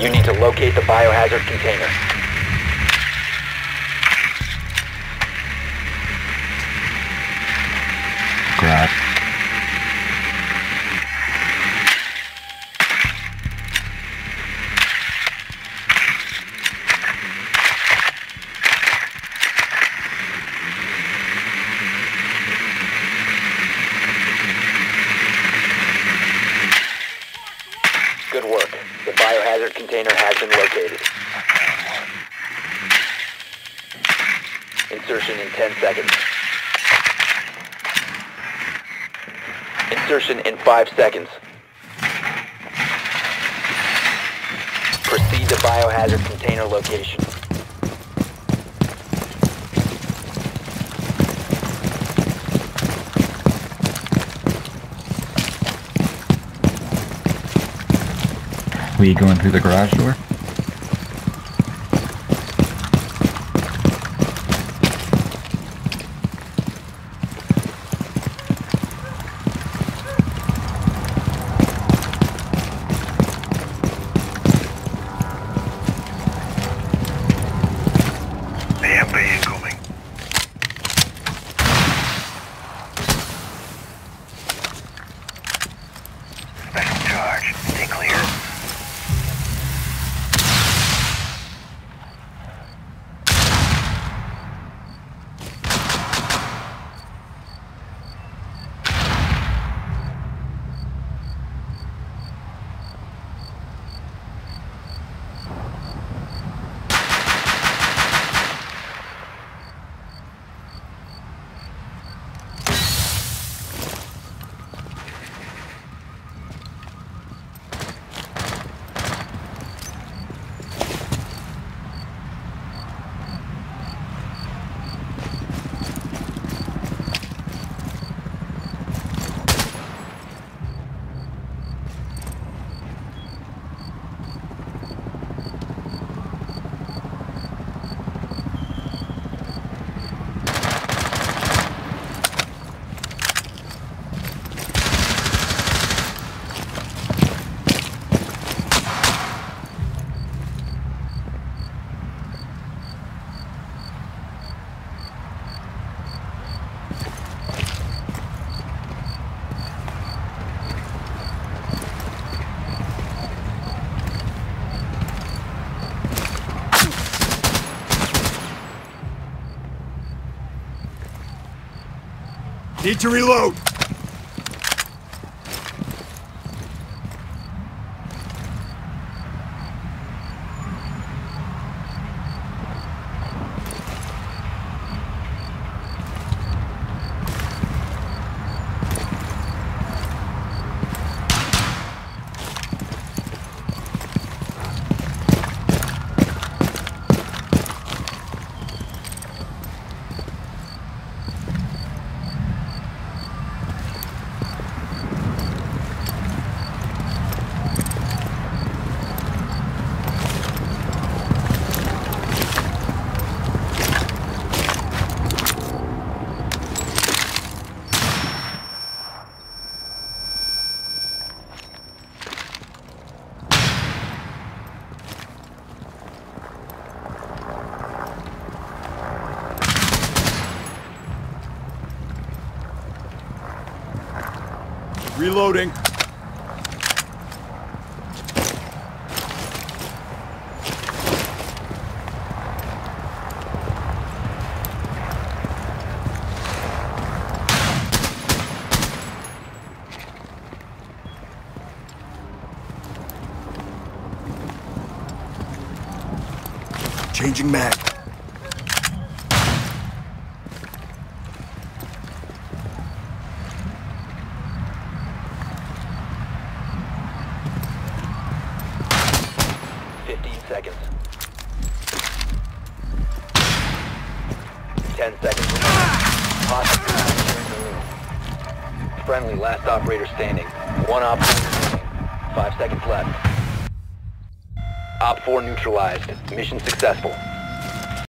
You need to locate the biohazard container. Grab. Good work. The biohazard container has been located. Insertion in 10 seconds. Insertion in 5 seconds. Proceed to biohazard container location. We going through the garage door? AMP incoming. Special charge. Stay clear. Need to reload! Reloading. Changing mag. Seconds. 10 seconds remaining. Hostage entering the room. Friendly, last operator standing. One Op 4 remaining. 5 seconds left. Op 4 neutralized. Mission successful.